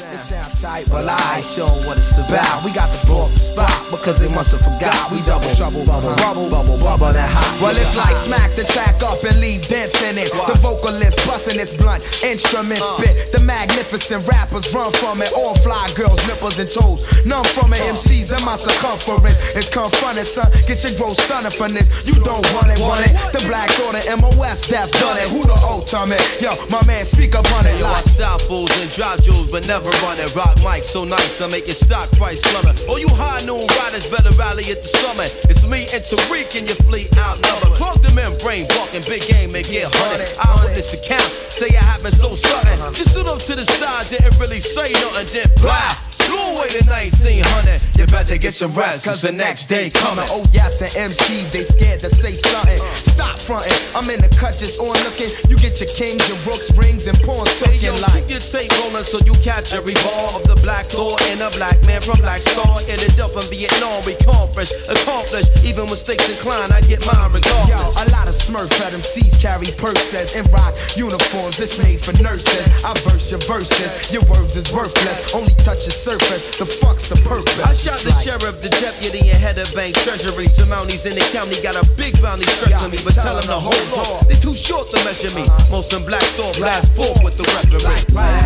It sound tight, well I ain't showing what it's about. We got to blow up the spot because they must have forgot. We double trouble, bubble, that hot. Well, it's like smack the track up and leave dents in it. The vocalist busting its blunt instrument spit. The magnificent rappers run from it. All fly girls, nipples and toes. None from it. MCs in my circumference. It's confronted, son. Get your growth stunning from this. You don't want it. The Black Order, MOS, Def done it. Who the ultimate? Yo, my man, speak up on it. I style fools and drop jewels, but never run it. Rock mic so nice, I make your stock price plummet. Oh, you high noon riders better rally at the summit. It's me and Tariq and your fleet outnumbered. Plug the membrane, walking big game and get hunted. I with this account, say I happen so sudden. Just stood up to the side, didn't really say nothing, then blah. Blew away the 1900. You better get some rest, cause the next day coming. Oh yes, and MCs, they scared to say something. Stop fronting, I'm in the cut just on looking. You get your kings, your rooks, rings, and pawns Hey yo, talking like. keep your tape rolling so you catch every ball of the Black Thor and a black man from Black Star. Ended up in Vietnam, we accomplished. Even mistakes inclined, I get mine regardless. Yo, a lot of smurf at MCs carry purses and rock uniforms. It's made for nurses. I verse your verses, your words is worthless. Only touch your surface. The fuck's the purpose? I shot the sheriff, the deputy, and head of bank treasury. Some mounties in the county got a big bounty stressing me, but tell them to hold on. They too short to measure me. Most in Black Thought blast forth with the weaponry.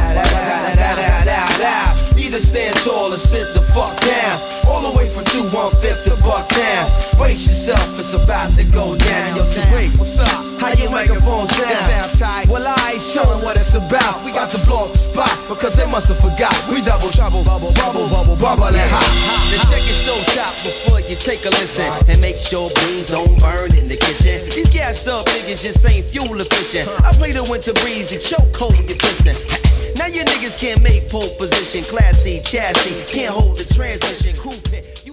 Either stand tall or sit the fuck down. All the way from 215 to Bucktown. Brace yourself, it's about to go down. Yo, Tariq, what's up? How your microphone sound? Tight. Well, I ain't showing what it's about. We got to blow up the spot because they must have forgot. We double trouble, bubble and hot. Then check your stove top before you take a listen, and make sure beans don't burn in the kitchen. These gassed up niggas just ain't fuel efficient. I play the winter breeze, the choke hold your piston. Now your niggas can't make pole position. Class C chassis can't hold the transmission. Coupe it.